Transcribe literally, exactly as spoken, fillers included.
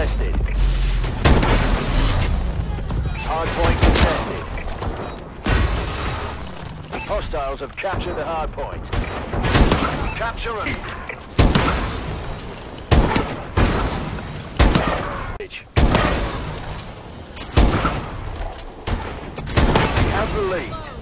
contested. Hardpoint contested. Hostiles have captured the hardpoint. Capture them. Have the lead.